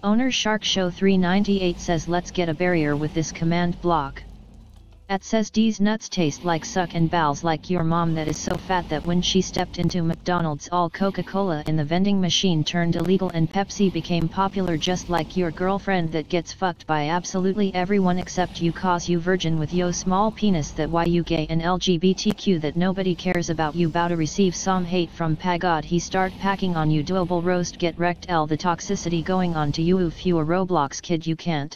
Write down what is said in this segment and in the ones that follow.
Owner Shark Show 398 says let's get a barrier with this command block. At says D's nuts taste like suck and bowels like your mom that is so fat that when she stepped into McDonald's all Coca-Cola in the vending machine turned illegal and Pepsi became popular just like your girlfriend that gets fucked by absolutely everyone except you cause you virgin with yo small penis that why you gay and LGBTQ that nobody cares about you bow to receive some hate from pagod he start packing on you doable roast get wrecked L the toxicity going on to you if you a Roblox kid you can't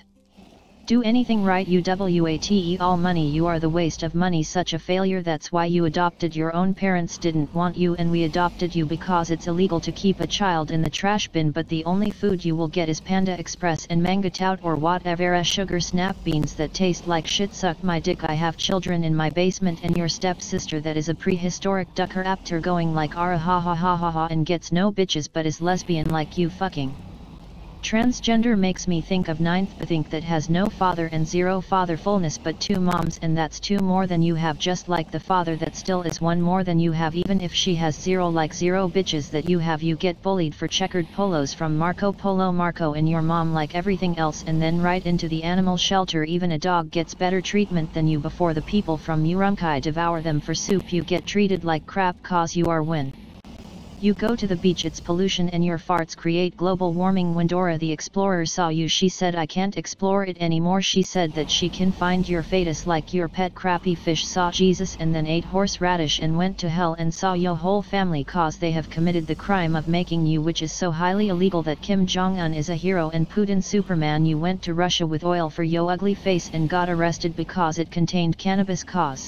do anything right you wate all money you are the waste of money such a failure that's why you adopted your own parents didn't want you and we adopted you because it's illegal to keep a child in the trash bin but the only food you will get is Panda Express and Mango Tout or whatever sugar snap beans that taste like shit suck my dick I have children in my basement and your stepsister that is a prehistoric ducker apter going like ara ha ha ha ha ha and gets no bitches but is lesbian like you fucking. Transgender makes me think of ninth think that has no father and zero fatherfulness but two moms and that's two more than you have just like the father that still is one more than you have even if she has zero like zero bitches that you have you get bullied for checkered polos from Marco Polo Marco and your mom like everything else and then right into the animal shelter even a dog gets better treatment than you before the people from Urumqi devour them for soup you get treated like crap cause you are when you go to the beach it's pollution and your farts create global warming when Dora the Explorer saw you she said I can't explore it anymore she said that she can find your fetus like your pet crappy fish saw Jesus and then ate horseradish and went to hell and saw your whole family cause they have committed the crime of making you which is so highly illegal that Kim Jong-un is a hero and Putin Superman you went to Russia with oil for yo ugly face and got arrested because it contained cannabis cause.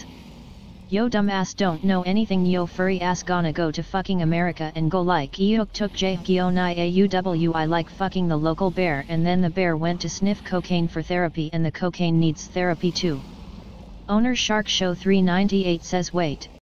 Yo dumbass don't know anything yo furry ass gonna go to fucking America and go like eok tuk jgyo ni auw I like fucking the local bear and then the bear went to sniff cocaine for therapy and the cocaine needs therapy too. Owner Shark Show 398 says wait.